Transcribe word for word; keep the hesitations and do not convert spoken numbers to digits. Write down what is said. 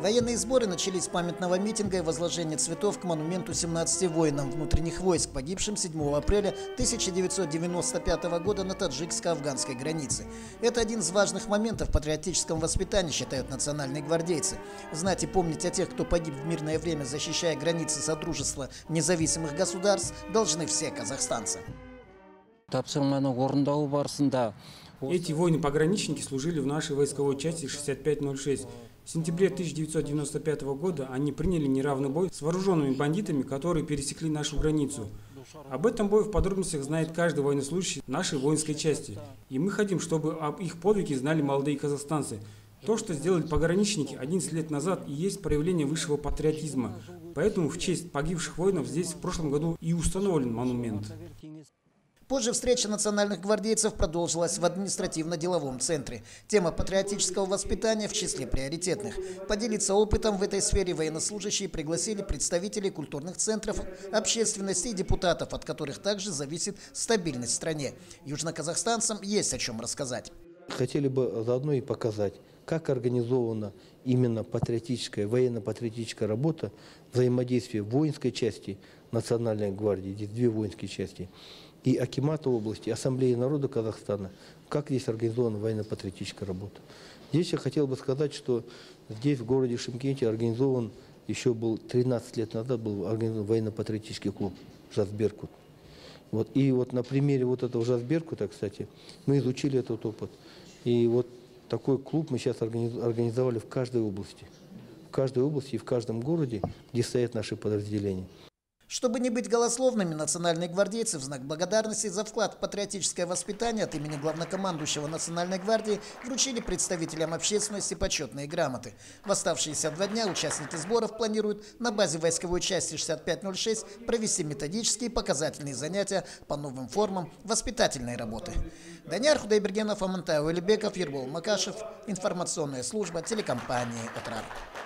Военные сборы начались с памятного митинга и возложения цветов к монументу семнадцати воинам внутренних войск, погибшим седьмого апреля тысяча девятьсот девяносто пятого года на таджикско-афганской границе. Это один из важных моментов в патриотическом воспитании, считают национальные гвардейцы. Знать и помнить о тех, кто погиб в мирное время, защищая границы Содружества независимых государств, должны все казахстанцы. Эти воины-пограничники служили в нашей войсковой части шестьдесят пять ноль шесть. В сентябре тысяча девятьсот девяносто пятого года они приняли неравный бой с вооруженными бандитами, которые пересекли нашу границу. Об этом бою в подробностях знает каждый военнослужащий нашей воинской части. И мы хотим, чтобы об их подвиге знали молодые казахстанцы. То, что сделали пограничники одиннадцать лет назад, и есть проявление высшего патриотизма. Поэтому в честь погибших воинов здесь в прошлом году и установлен монумент. Позже встреча национальных гвардейцев продолжилась в административно-деловом центре. Тема патриотического воспитания в числе приоритетных. Поделиться опытом в этой сфере военнослужащие пригласили представителей культурных центров, общественности и депутатов, от которых также зависит стабильность в стране. Южноказахстанцам есть о чем рассказать. Хотели бы заодно и показать, как организована именно патриотическая, военно-патриотическая работа, взаимодействие воинской части Национальной гвардии, здесь две воинские части, и Акимата области, Ассамблеи народа Казахстана, как здесь организована военно-патриотическая работа. Здесь я хотел бы сказать, что здесь, в городе Шымкенте, организован, еще был тринадцать лет назад, был организован военно-патриотический клуб «Жас Беркут». Вот, и вот на примере вот этого «Жас Беркута», кстати, мы изучили этот опыт. И вот такой клуб мы сейчас организовали в каждой области. В каждой области и в каждом городе, где стоят наши подразделения. Чтобы не быть голословными, национальные гвардейцы в знак благодарности за вклад в патриотическое воспитание от имени главнокомандующего Национальной гвардии вручили представителям общественности почетные грамоты. В оставшиеся два дня участники сборов планируют на базе войсковой части шестьдесят пять ноль шесть провести методические и показательные занятия по новым формам воспитательной работы. Данияр Худайбергенов, Амантай Уэлибеков, Ербол Макашев. Информационная служба телекомпании «Отрар».